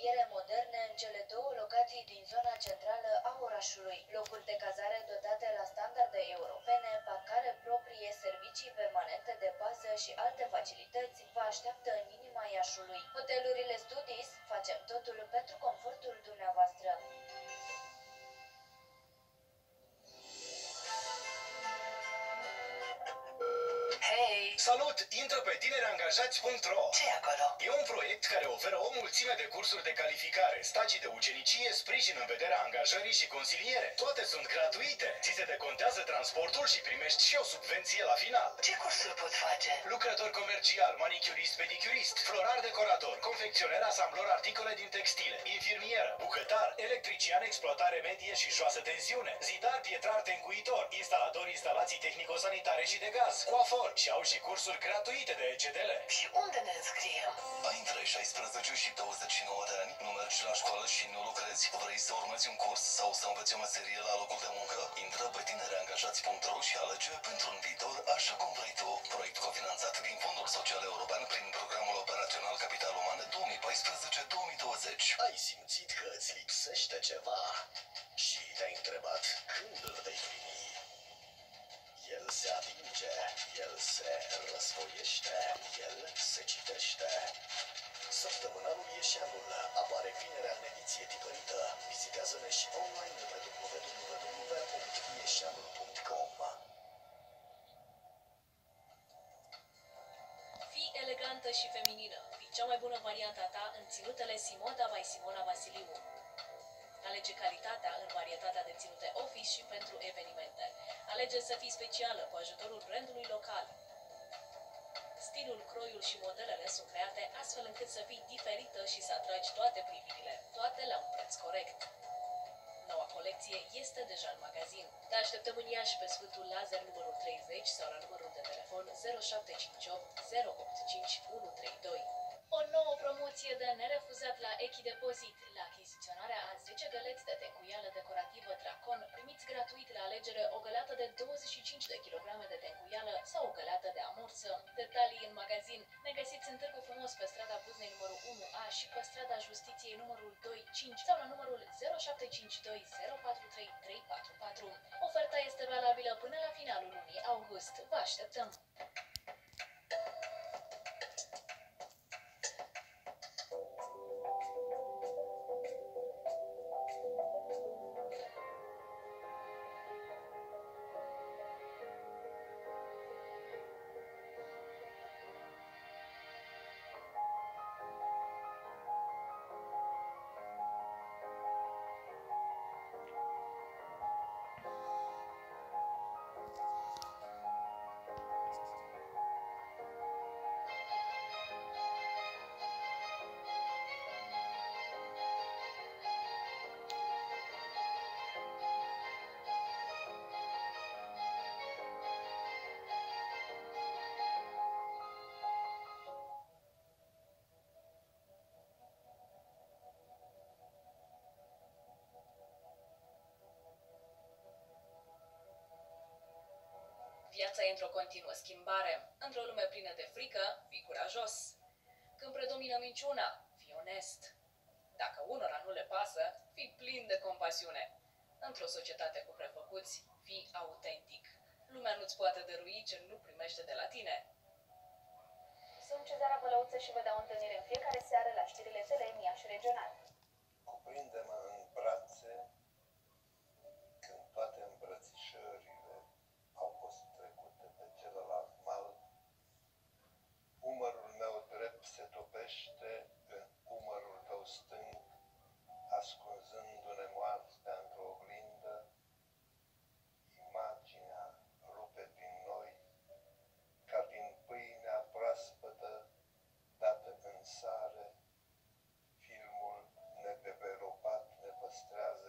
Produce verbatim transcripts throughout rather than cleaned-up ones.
ateliere moderne în cele două locații din zona centrală a orașului. Locuri de cazare dotate la standarde europene, parcare proprie, servicii permanente de pază și alte facilități vă așteaptă în inima Iașului. Hotelurile Studis, facem totul pentru confortul dumneavoastră. Hei! Salut! Intră pe tinerangajați punct ro. Ce-i acolo? E un proiect care oferă o mulțime de cursuri de calificare, stagii de ucenicie, sprijin în vederea angajării și consiliere. Toate sunt gratuite. Ți se decontează transportul și primești și o subvenție la final. Ce cursuri pot face? Lucrător comercial, manicurist, pedicurist, florar decorator, confecționer, asamblor articole din textile, infirmieră, bucătar, electrician, exploatare medie și joasă tensiune, zidar, pietrar, tencuitor, instalator, instalații tehnico-sanitare și de gaz, coafor și au și cursuri gratuite de E C D L. Și unde ne înscriem? Ai între șaisprezece și douăzeci și nouă de ani, nu mergi la școală și nu lucrezi, vrei să urmezi un curs sau să înveți o meserie la locul de muncă? Intră pe tinerangajați punct ro și alege pentru un viitor așa cum vrei tu. Proiect cofinanțat din Fondul Social European prin Programul Operațional Capital Uman două mii paisprezece două mii douăzeci. Ai simțit că îți lipsește ceva și te-ai întrebat când îl vei primi? El se atinge, el se răsfoiește, el se citește. Săptămânalul Ieșeanul apare vinerea în ediție tipărită. Vizitează-ne și online pe w w w punct ieșeanul punct com. Fii elegantă și feminină. Fii cea mai bună varianta ta în ținutele Simoda by Simona Vasiliu. Alege calitatea în varietatea de ținute office și pentru evenimente. Alege să fii specială cu ajutorul brandului local. Stilul, croiul și modelele sunt create astfel încât să fii diferită și să atragi toate privirile, toate la un preț corect. Noua colecție este deja în magazin. Te așteptăm în Iași pe Sfântul Lazar numărul treizeci sau la numărul de telefon zero șapte cinci opt zero opt cinci unu trei doi. O nouă promoție de nerefuzat la Echidepozit. La achiziționarea a zece găleți de tencuială decorativă Dracon, primiți gratuit la alegere o găleată de douăzeci și cinci de kilograme de tencuială sau o găleată de amorță. Detalii în magazin. Ne găsiți în Târgu Frumos pe strada Buznei numărul unu A și pe strada Justiției numărul doi cinci sau la numărul zero șapte cinci doi zero patru trei trei patru patru. Oferta este valabilă până la finalul lunii august. Vă așteptăm! Viața e într-o continuă schimbare. Într-o lume plină de frică, fii curajos. Când predomină minciuna, fii onest. Dacă unora nu le pasă, fii plin de compasiune. Într-o societate cu prefăcuți, fii autentic. Lumea nu-ți poate dărui ce nu primește de la tine. Sunt Cezara Bălăuță și vă dau întâlnire în fiecare seară la știrile T L Iași Regional. Cuprinde-mă în brațe când toate îmbrățișările au fost trecute pe celălalt mal. Umărul meu drept se topește în umărul tău stâng, ascunzându-ne moartea într-o oglindă. Imaginea rupe prin noi, ca din pâinea proaspătă dată în sare. Filmul nepeperopat ne păstrează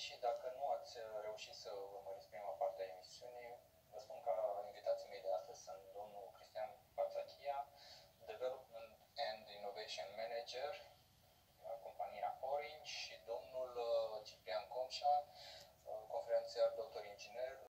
și dacă